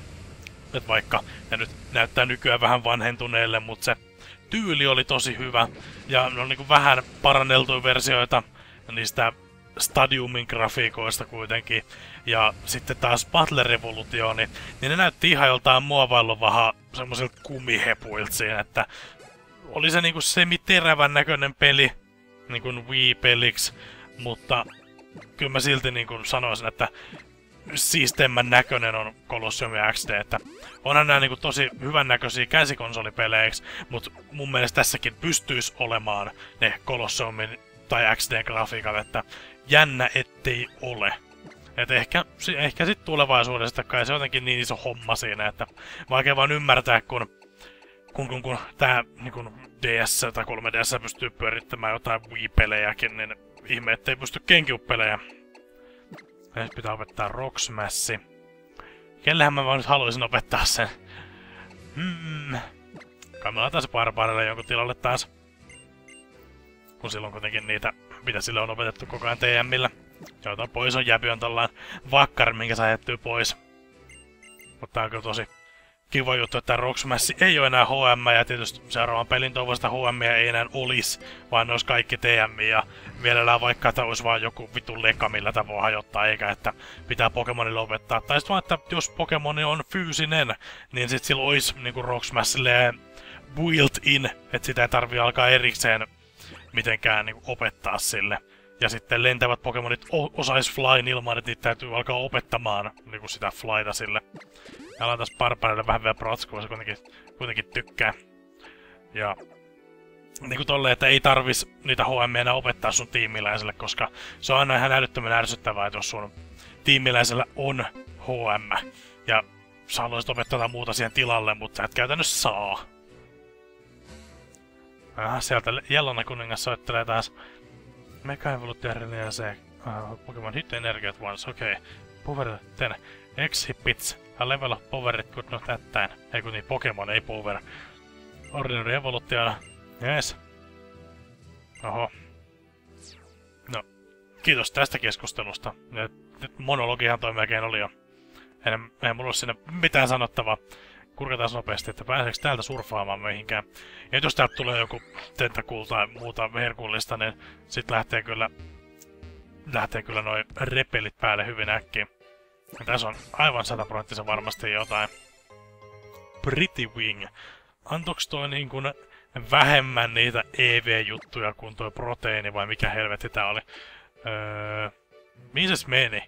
Et vaikka ne nyt näyttää nykyään vähän vanhentuneelle, mutta se tyyli oli tosi hyvä. Ja ne on niinku vähän paranneltuja versioita niistä Stadiumin grafiikoista kuitenkin. Ja sitten taas Battle Revolution, niin, niin ne näytti ihan joltain muovailun vähän semmoisilta kumihepuilta siinä, että oli se niinku semiterävän näköinen peli, niinku Wii-peliksi, mutta kyllä mä silti niinku sanoisin, että siisteimmän näköinen on Colosseum X D, että onhan nämä niinku tosi hyvän näköisiä käsikonsolipeleiksi, mutta mun mielestä tässäkin pystyisi olemaan ne Colosseumin tai X D-grafiikat, että jännä ettei ole. Et ehkä, ehkä sit tulevaisuudesta kai se on jotenkin niin iso homma siinä, että vaikea vaan ymmärtää, kun kun, kun, kun tää niin D S tai kolme D S pystyy pyörittämään jotain Wii-pelejäkin, niin ihme, ettei pysty Gamecube-pelejä. Nyt pitää opettaa Rock Smash. Kellehän mä vaan nyt haluaisin opettaa sen? Hmm. Kai me laitetaan se Barbarelle jonkun tilalle taas. Kun silloin kuitenkin niitä, mitä sille on opetettu koko ajan T M:llä. Joita pois on jäpi on tollaan vakkari, minkä saa jättyä pois. Mutta tää on kyllä tosi kiva juttu, että Rock Smash ei ole enää H M, ja tietysti seuraavan pelin toivosta H M ei enää olisi, vaan ne olisi kaikki T M, ja mielellään vaikka, että olisi vaan joku vitun leka, millä tämä voi hajottaa, eikä että pitää Pokemonille opettaa. Tai sitten vaan, että jos Pokemoni on fyysinen, niin sit sillä olisi niinku Rock Smashille built-in, että sitä ei tarvii alkaa erikseen mitenkään niinku opettaa sille. Ja sitten lentävät Pokemonit osais flyn ilman, että niitä täytyy alkaa opettamaan niinku sitä flyta sille. Ja alan taas Barbarille vähän vielä protskua, se kuitenkin, kuitenkin tykkää. Ja niinku tolleen, että ei tarvis niitä H M enää opettaa sun tiimiläiselle, koska se on aina ihan älyttömän ärsyttävää, että jos sun tiimiläisellä on H M. Ja sä haluaisit opettaa jotain muuta siihen tilalle, mutta sä et käytännössä saa. Aha, sieltä Jellona kuningas soittelee taas. Mega Evolution ja se uh, Pokemon Hit Energy at once, okei. Okay. Power ten. Exhibits. A level of power it could not attain. Ei kun niin, Pokemon, ei power. Ordinary Evolution. Yes. Oho. No, kiitos tästä keskustelusta. Monologihan toi melkein oli jo. En, ei mulla ole sinne mitään sanottavaa. Kurkataan nopeasti, että pääseekö täältä surffaamaan mihinkään. Ja jos täältä tulee joku Tentacool tai muuta herkullista, niin sit lähtee kyllä, lähtee kyllä noi repelit päälle hyvin äkkiä. Ja tässä on aivan sataprosenttisen varmasti jotain. Pretty Wing. Antoks toi niin kuin vähemmän niitä E V-juttuja kuin toi proteiini vai mikä helvetti tää oli? Öö, mihin se meni?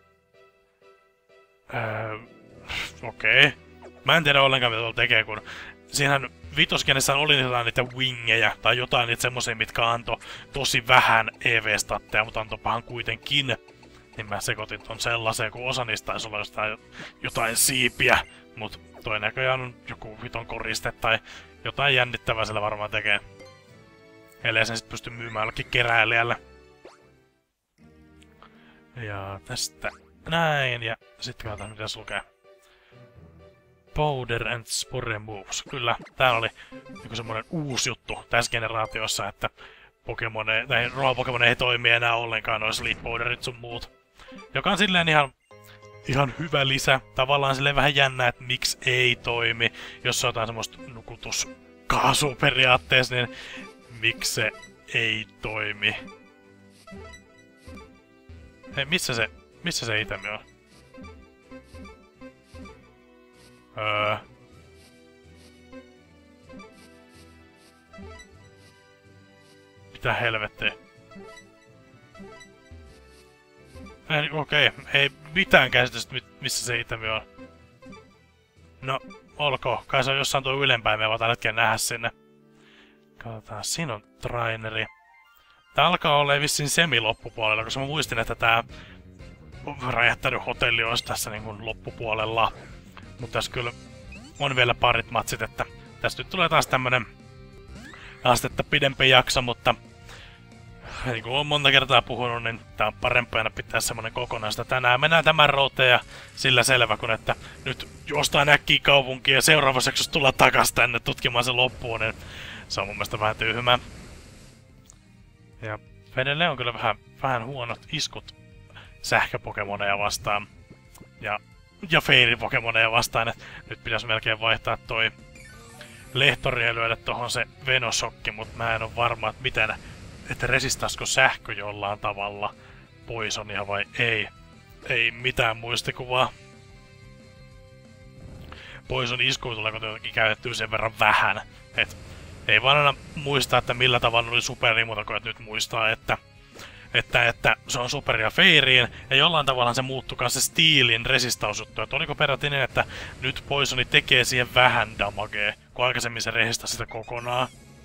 Öö, Okei. Okay. Mä en tiedä ollenkaan mitä tuolla tekee, kun siinähän vitoskenessä oli niitä wingejä tai jotain niitä semmosia, mitkä antoi tosi vähän E V-statteja, mutta antoipahan kuitenkin. Niin mä sekoitin ton sellaiseen, kun osa niistä taisi olla jostain, jotain siipiä, mut toi näköjään on joku viton koriste tai jotain jännittävää sillä varmaan tekee. Ellei sen sit pysty myymään jollekin keräilijälle. Ja tästä näin, ja sitten katsotaan mitä se lukee. Powder and Spore Moves. Kyllä, tää oli niinku semmonen uusi juttu tässä generaatiossa, että Pokemone, tai Royal Pokemon ei toimi enää ollenkaan noissa Leaf Powderit sun muut. Joka on silleen ihan, ihan hyvä lisä. Tavallaan silleen vähän jännä, että miksi ei toimi. Jos se on jotain semmoista nukutuskaasua periaatteessa, niin miksi se ei toimi? Hei, missä se, missä se itemi on? Öö... Mitä helvettiä? Okei, okay. Ei mitään käsitystä, missä se itemi on. No, olkoon. Kai se on jossain tuo ylempään, me voidaan tällä hetkellä nähdä sinne. Katsotaan, siinä on traineri. Tää alkaa olla vissiin semi-loppupuolella, koska mä muistin, että tää räjähtänyt hotelli olisi tässä niin kuin loppupuolella. Mutta tässä kyllä on vielä parit matsit, että tästä nyt tulee taas tämmönen astetta pidempi jakso, mutta niin kuin olen monta kertaa puhunut, niin tää on parempi aina pitää semmonen kokonaista. Tänään mennään tämän routeen ja sillä selvä, kun että nyt juostaan äkkiä kaupunkiin ja seuraavaksi jos tullaan takas tänne tutkimaan se loppuun, niin se on mun mielestä vähän tyhmää. Ja edelleen on kyllä vähän, vähän huonot iskut sähköpokemoneja vastaan ja, ja feiripokemoneja vastaan, että nyt pitäisi melkein vaihtaa toi lehtori ja lyödä tohon se Venosokki, mutta mä en ole varma, että miten, että resistaisiko sähkö jollain tavalla Poisonia vai ei. Ei mitään muistikuvaa. Poison iskuun tulee jotenkin käytettyä sen verran vähän, et ei vaan aina muista, että millä tavalla oli superi, mutta kun nyt muistaa, että, että, että se on superia feiriin, ja jollain tavalla se muuttuu se Steelin resistausjuttu. Että oliko peräti niin, että nyt Poisoni tekee siihen vähän damagea, kun aikaisemmin se resistasi sitä kokonaan.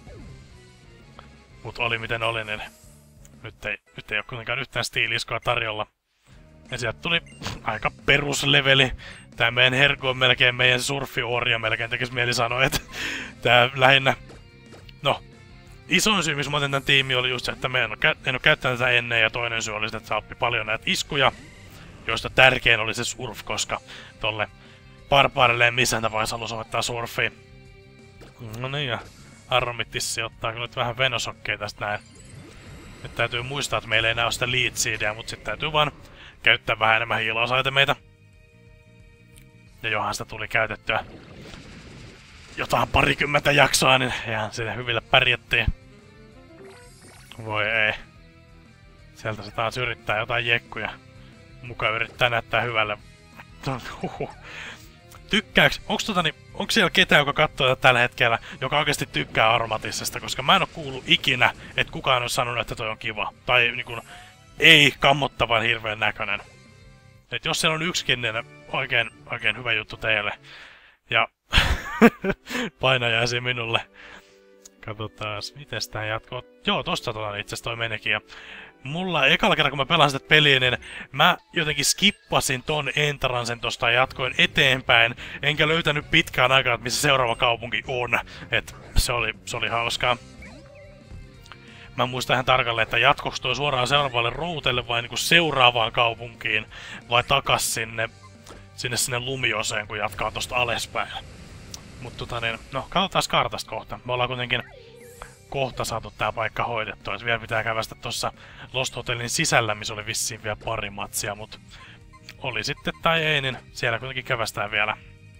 Mut oli miten oli, niin nyt ei, nyt ei ole kuitenkaan yhtään Steel-iskoa tarjolla. Ja sieltä tuli aika perusleveli. Tää meidän Hergo on melkein meidän surfi-orja, melkein tekis mieli sanoa, että tää lähinnä... No, isoin syy, missä mä otin tän tiimi, oli just se, että mä en oo, en oo käyttänyt tätä ennen, ja toinen syy oli se, että se oppi paljon näitä iskuja, joista tärkein oli se surf, koska tolle barbaarille ei missään tapauksessa halus opettaa surfia. No niin, ja Arromitissi ottaa kyllä nyt vähän venosokkeja tästä näin. Nyt täytyy muistaa, että meillä ei enää oo sitä lead seedia, mutta sitten täytyy vaan käyttää vähän enemmän hiilausaitemeita. Ja johan sitä tuli käytettyä jotain parikymmentä jaksoa, niin ihan siinä hyvillä pärjättiin. Voi ei. Sieltä se taas yrittää jotain jekkuja. Muka yrittää näyttää hyvälle. Huhhuh. Tykkääks? Onks, tota, niin, onks siellä ketään, joka katsoo tätä tällä hetkellä, joka oikeasti tykkää Armatissesta? Koska mä en oo kuullut ikinä, että kukaan on sanonut, että toi on kiva. Tai niinku, ei kammottavan hirveän näköinen. Et jos siellä on yksikin, niin oikein, oikein hyvä juttu teille. Ja painajaisi minulle. Katsotaas, miten tää jatkoo. Joo, tosta tota itse asiassa toi menikin. Ja mulla ekalla kerralla, kun mä pelasin sitä peliä, niin mä jotenkin skippasin ton entransen tosta ja jatkoin eteenpäin. Enkä löytänyt pitkään aikaa, missä seuraava kaupunki on. Et se oli, se oli hauskaa. Mä muistan ihan tarkalleen, että jatkoks toi suoraan seuraavalle routelle vai niinku seuraavaan kaupunkiin. Vai takas sinne, sinne sinne lumioseen, kun jatkaa tosta alaspäin. Mut tota niin, no katsotaan kartasta kohta. Me ollaan kuitenkin kohta saatu tää paikka hoidettua. Et vielä pitää kävästä tossa Lost Hotelin sisällä, missä oli vissiin vielä pari matsia, mut oli sitten tai ei, niin siellä kuitenkin kävästään vielä.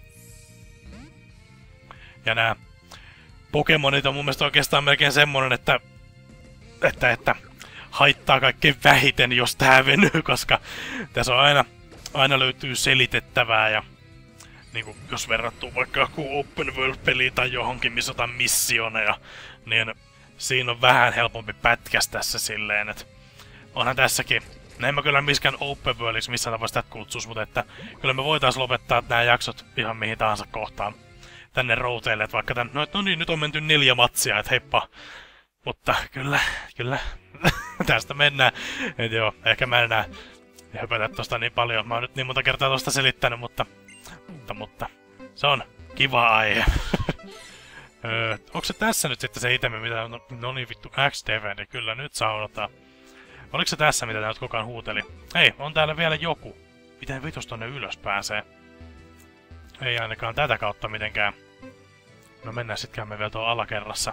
Ja nää Pokemonit on mun mielestä oikeastaan melkein semmonen, että että, että haittaa kaikkein vähiten, jos tää venyy, koska tässä on aina, aina löytyy selitettävää ja niinku, jos verrattuu vaikka joku open world-peliin tai johonkin, missä otan missioneja, niin siinä on vähän helpompi pätkäs tässä silleen, että onhan tässäkin, no en mä kyllä miskään open worldiksi missään tapauksessa tätä kutsuisi, mutta että kyllä me voitais lopettaa nämä jaksot ihan mihin tahansa kohtaan tänne routeille, että vaikka tän, no, no niin, nyt on menty neljä matsia, että heippa. Mutta kyllä, kyllä, tästä mennään. Et joo, ehkä mä en enää höpötä tosta niin paljon. Mä oon nyt niin monta kertaa tosta selittänyt, mutta, mutta, mutta se on kiva aihe. öö, onko se tässä nyt sitten se itemi, mitä no, no niin vittu X-Defendi, kyllä nyt saunotaan. Oliko se tässä, mitä tää nyt kukaan huuteli? Hei, on täällä vielä joku. Miten vitus tonne ylös pääsee? Ei ainakaan tätä kautta mitenkään. No mennään sit käymme vielä tuolla alakerrassa.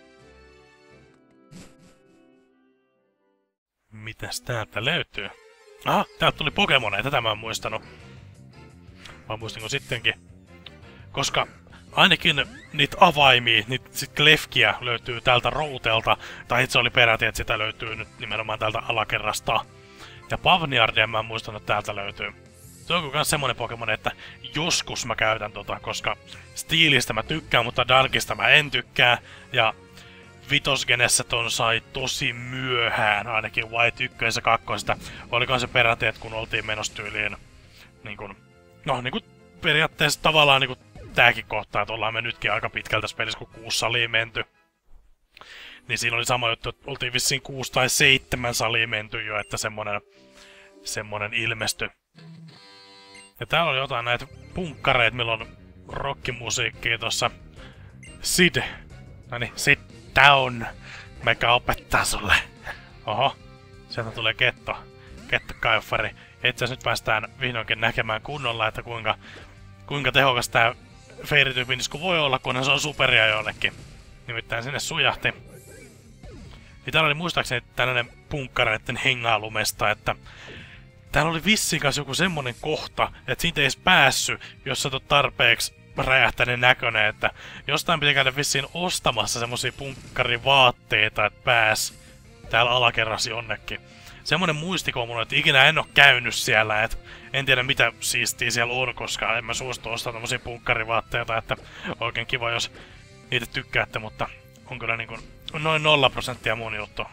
Mitäs täältä löytyy? Aha, täältä tuli Pokemoneja, tätä mä en muistanut. Vai muistinko sittenkin? Koska ainakin niitä avaimia, niitä sit klefkiä löytyy täältä routelta. Tai itse oli peräti, että sitä löytyy nyt nimenomaan täältä alakerrasta. Ja Pavniardia mä en muistanut, että täältä löytyy. Se on myös semmonen Pokemon, että joskus mä käytän tota, koska Steelistä mä tykkään, mutta Darkista mä en tykkää. Ja Vitosgenessä ton sai tosi myöhään, ainakin White ykkössä kakkosta. Olikohan se peräti, että kun oltiin menossa tyyliin, niin kun, no niin kun periaatteessa tavallaan niin kun tääkin kohtaa, että ollaan me nytkin aika pitkältä tässä pelissä, kun kuusi salia menty. Niin siinä oli sama juttu, että oltiin vissiin kuusi tai seitsemän salia menty jo, että semmonen, semmonen ilmesty. Ja täällä on jotain näitä punkkareita, millä on rockimusiikkia tossa. Sid. Noniin, sit down. Meikä opettaa sulle. Oho. Sieltä tulee ketto. Kettokaifari. Ja itse asiassa nyt päästään vihdoinkin näkemään kunnolla, että kuinka, kuinka tehokas tää Fairy-tyypin voi olla, kunhan se on superia jollekin. Nimittäin sinne sujahti. Ja täällä oli muistaakseni tällainen punkkareiden hengailumesta, että täällä oli vissiin kanssa joku semmonen kohta, että siitä ei edes päässy, jos sä oot tarpeeksi räjähtäneen näköinen, että jostain pitää käydä vissiin ostamassa semmosia punkkarivaatteita, että pääs täällä alakerrassa jonnekin. Semmonen muistikuva mulla, että ikinä en oo käynyt siellä, että en tiedä mitä siistiä siellä on, koska en mä suostu ostaa tommosia punkkarivaatteita, että oikein kiva jos niitä tykkäätte, mutta on kyllä niinku noin nolla prosenttia mun juttu.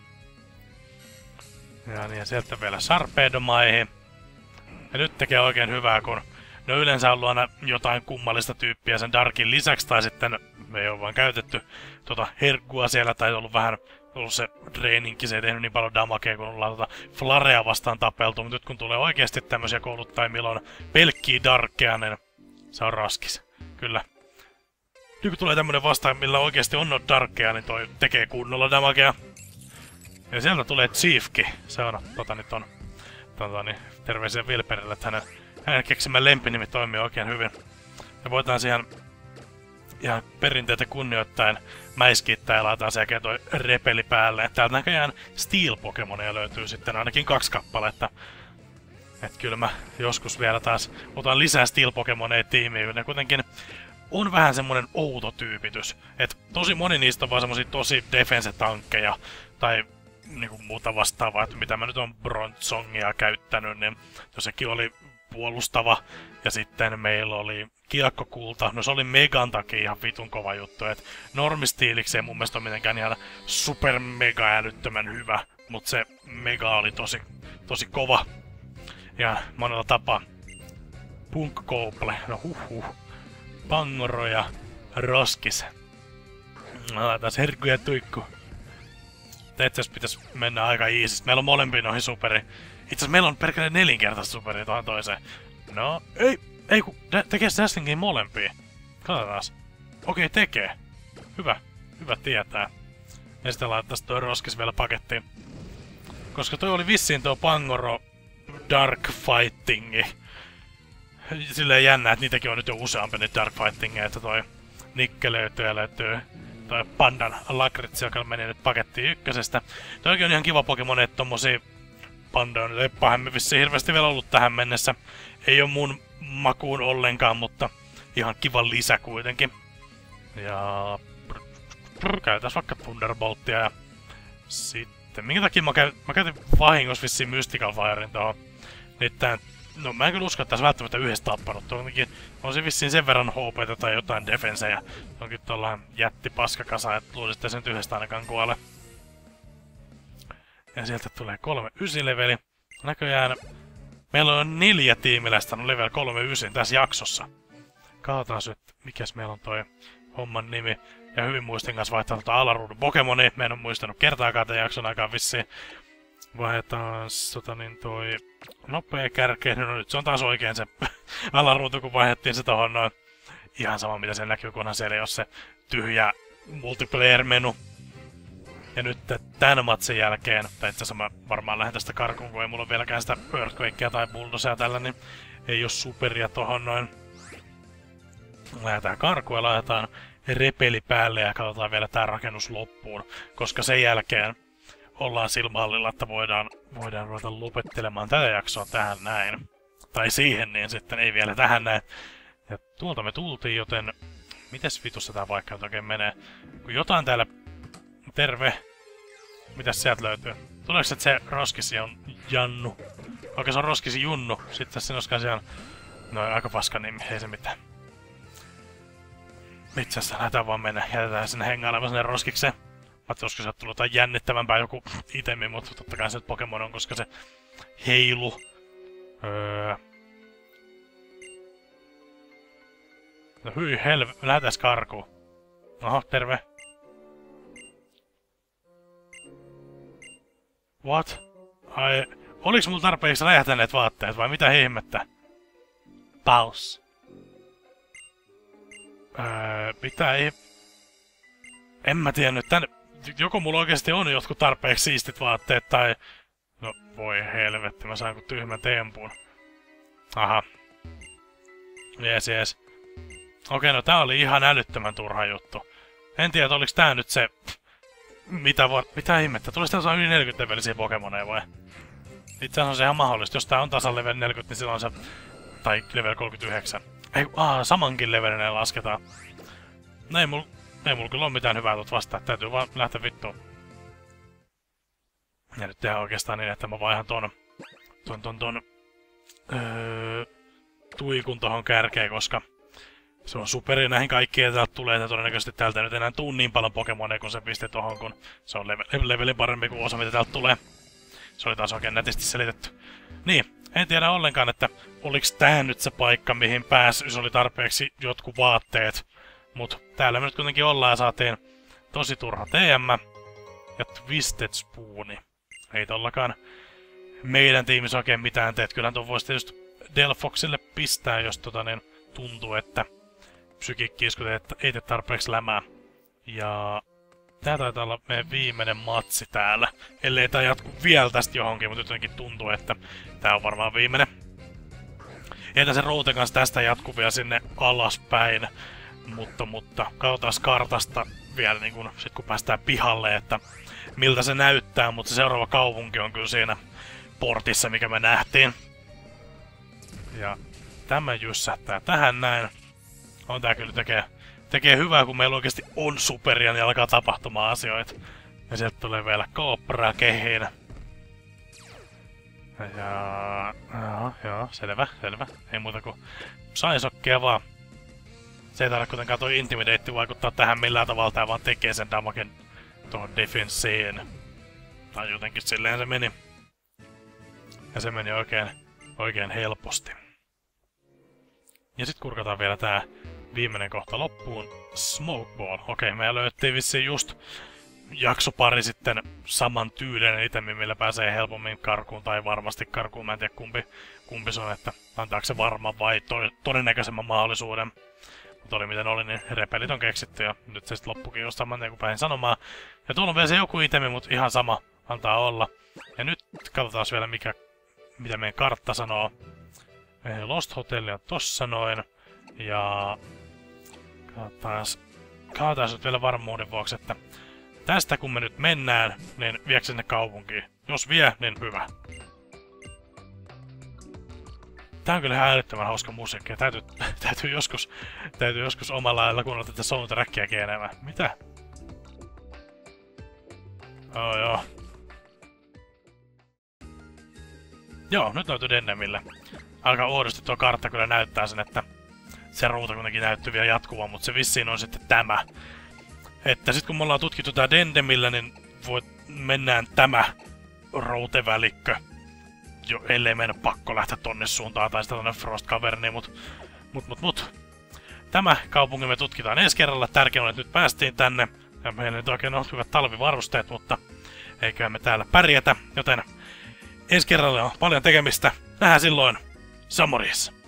Ja niin, ja sieltä vielä Sarpedomaihin. Ja nyt tekee oikein hyvää, kun ne yleensä on aina jotain kummallista tyyppiä sen Darkin lisäksi, tai sitten me ei ole vaan käytetty tota herkkua siellä, tai ollut vähän ollut se treeninki, se ei tehnyt niin paljon damakea, kun ollaan tota Flarea vastaan tapeltu, mutta nyt kun tulee oikeasti tämmöisiä kouluttajia, millä on pelkkiä Darkkeja, niin se on raskis. Kyllä. Nyt kun tulee tämmönen vastaan, millä oikeasti on noita Darkkeja, niin toi tekee kunnolla damakea. Ja sieltä tulee Chiefki. Se on, tota nyt on, tota niin, terveisiä Vilperille, että hänen, hänen keksimä lempinimi toimii oikein hyvin. Ja voitaan siihen ihan perinteitä kunnioittaen mäiskittää ja laitetaan sekä toi repeli päälle. Täältä näköjään Steel-Pokemonia löytyy sitten ainakin kaksi kappaletta. Et kyllä mä joskus vielä taas otan lisää Steel-Pokemoneja tiimiin. Ne kuitenkin on vähän semmonen outo tyypitys. Et tosi moni niistä on vaan semmosia tosi defense-tankkeja. Tai niinku muuta vastaavaa, että mitä mä nyt on Bronzongia käyttänyt, niin sekin oli puolustava. Ja sitten meillä oli kiekkokulta. No se oli Megan takia ihan vitun kova juttu. Et normistiiliksi ei mun mielestä ole mitenkään ihan super mega älyttömän hyvä. Mut se Mega oli tosi, tosi kova. Ja monella tapaa. Punk Koople. No huhhuh. Pangoro ja Roskis. Laitetaan herkku ja tuikku. Itse pitäis mennä aika easy. Meillä on molempiin noihin superi. Itse asiassa meillä on perkele nelinkertaista superia tuohon toiseen. No, ei, ei kun tekee Dashingin molempia. Katsotaan. Okei, tekee. Hyvä, hyvä tietää. Ja sitten laittaisi toi Roskis vielä pakettiin. Koska toi oli vissiin tuo Pangoro Dark Fightingi. Silleen jännä, että niitäkin on nyt jo useampi niitä Dark Fightingeja, että toi Nikke löytyy ja löytyy toi Pandan Lakritsi, joka meni nyt pakettiin ykkösestä. Toikin on ihan kiva Pokemon, että tommosia Pandan leppahan me vissiin hirveästi vielä ollut tähän mennessä. Ei oo mun makuun ollenkaan, mutta ihan kiva lisä kuitenkin. Ja käytäis vaikka Thunderbolttia ja sitten minkä takia mä, käy, mä käytin vahingossa vissiin Mystical Firein tohon. Nyt tää, no mä en kyllä usko, että tässä välttämättä yhdessä tappanut. Tuollakin on se vissiin sen verran H P:tä tai jotain defensejä. Onkin tuollainen jätti paskakasa, että luulisitte sen nyt yhdestä ainakaan kuole. Ja sieltä tulee kolme ysi leveli. Näköjään meillä on neljä tiimiläistä on level kolme ysi tässä jaksossa. Katsotaan nyt, mikäs meillä on toi homman nimi. Ja hyvin muistin kanssa vaihtaa tuota alaruudun Pokemonia. Mä en oo muistanut kertaakaan tämän jakson aikaan vissiin. Vaihdetaan tota niin toi nopea kärkeen. No nyt se on taas oikein se alaruutu, kun vaihdettiin se tohon noin. Ihan sama mitä sen näkyy, kunhan siellä ei oo se tyhjä multiplayer-menu. Ja nyt tän matsin jälkeen, tai itse asiassa mä varmaan lähden tästä karkuun, kun ei mulla ole vieläkään sitä Earthquakea tai Bulldozea tällä, niin ei oo superia tohon noin. lähdetään karkuun ja laitetaan repeli päälle ja katsotaan vielä tää rakennus loppuun, koska sen jälkeen ollaan silmäallilla, että voidaan, voidaan ruveta lopettelemaan tätä jaksoa tähän näin. Tai siihen, niin sitten ei vielä tähän näin. Ja tuolta me tultiin, joten mites vitussa tää vaikka nyt oikein menee? Kun jotain täällä... Terve! Mitäs sieltä löytyy? Tuleeko se, että se roskisi on Jannu? Oikein se on roskisi Junnu. Sitten siinä olisikaan siellä... No aika paska nimi, ei se mitään. Itse asiassa lähdetään vaan mennä. Jätetään sinne hengailemaan sinne roskikseen. Mä ajattelin, olisiko sieltä tullut jotain jännittävämpää joku itemi, mutta totta kai se Pokemon on, koska se heilu. Öö... No hyi helve, lähdetään karkuun. Oho, terve. What? Ai, oliks mulla tarpeeksi räjähtäneet vaatteet vai mitä ihmettä? Paus. Öö, mitä ei... En mä tiedä nyt tän... Joko mulla oikeesti on jotkut tarpeeksi siistit vaatteet tai... No voi helvetti, mä sain kun tyhmän tempun. Aha. Jees jees. Okei, no tää oli ihan älyttömän turha juttu. En tiedä, oliks tää nyt se... Mitä var... Mitä ihmettä? Tulis tää yli neljäkymmentä levelisiä Pokemoneja vai? Itse asiassa on se ihan mahdollista. Jos tää on tasan level neljäkymmentä, niin silloin se... Tai level kolmekymmentäyhdeksän. Ei, aah, samankin levelinen lasketaan. No ei mul... Ei mulla kyllä ole mitään hyvää tuot vastaan. Täytyy vaan lähteä vittuun. Ja nyt tehdään oikeastaan niin, että mä vaihan ton... Ton ton ton... Öö, tuikun tohon kärkeen, koska... Se on superi näihin kaikkiin, ja täältä tulee, ja todennäköisesti täältä nyt enää tuu niin paljon Pokemoneja, kun se pisti tohon, kun se on level, levelin parempi kuin osa, mitä täältä tulee. Se oli taas oikein nätisti selitetty. Niin, en tiedä ollenkaan, että oliks tää nyt se paikka, mihin pääsi, jos oli tarpeeksi jotkut vaatteet. Mut täällä me nyt kuitenkin ollaan ja saatiin tosi turha T M ja Twisted Spooni. Ei tollakaan meidän tiimissä oikein mitään teet. Kyllähän tuon voisi tietysti Delphoxille pistää, jos tota niin tuntuu, että psykikkiiskut ei tee tarpeeksi lämää. Ja tää taitaa olla meidän viimeinen matsi täällä. Ellei tää jatku vielä tästä johonkin, mutta jotenkin tuntuu, että tää on varmaan viimeinen. Entä se Routen kanssa tästä jatkuvia sinne alaspäin. Mutta, mutta katsotaan kartasta vielä niin kun, sit kun päästään pihalle, että miltä se näyttää, mutta se seuraava kaupunki on kyllä siinä portissa, mikä me nähtiin. Ja tämä jyssähtää tähän näin. On tää kyllä tekee, tekee hyvää, kun meillä oikeesti on superia, niin alkaa tapahtumaan asioita. Ja sieltä tulee vielä koopraa kehiin. Ja... Joo, joo, selvä, selvä. Ei muuta kuin saisokkia vaan. Se ei tarvitse kuitenkaan toi Intimidate vaikuttaa tähän millään tavalla, tää vaan tekee sen damagen tuohon defenssiin. Tai jotenkin silleen se meni. Ja se meni oikein, oikein helposti. Ja sit kurkataan vielä tää viimeinen kohta loppuun. Smokeball. Okei, me löyttiin vissiin just jakso pari sitten saman tyylinen itemi, millä pääsee helpommin karkuun, tai varmasti karkuun. Mä en tiedä kumpi, kumpi se on, että antaako se varma vai to todennäköisemmän mahdollisuuden. Mutta oli miten oli, niin repelit on keksitty ja nyt se sitten loppukin just saman kuin päin sanomaan. Ja tuolla on vielä se joku itemi, mutta ihan sama antaa olla. Ja nyt katsotaan vielä mikä, mitä meidän kartta sanoo. Lost Hotel on tossa noin. Ja katsotaan, katsotaan nyt vielä varmuuden vuoksi, että tästä kun me nyt mennään, niin viekö sinne kaupunkiin? Jos vie, niin hyvä. Tää on kyllä ihan älyttömän hauska musiikki. Täytyy, täytyy, joskus, täytyy joskus omalla lailla kuunnella tätä soundtrackiakin enemmän. Mitä? Oh, joo. Joo, nyt löytyy Dendemille. Aika oudosti tuo kartta kyllä näyttää sen, että se ruuta kuitenkin näyttyy vielä jatkuvan, mutta se vissiin on sitten tämä. Että sit kun me ollaan tutkittu tää Dendemillä, niin voit, mennään tämä routevälikkö. Jo, ellei meidän pakko lähteä tonne suuntaan tai sitä tonne Frost Caverniin, mut, mut, mut, mut. Tämä kaupunki me tutkitaan ensi kerralla. Tärkeää on, että nyt päästiin tänne. Ja meillä nyt oikein on hyvät talvivarusteet, mutta eiköhän me täällä pärjätä. Joten ensi kerralla on paljon tekemistä. Nähdään silloin Samurissa.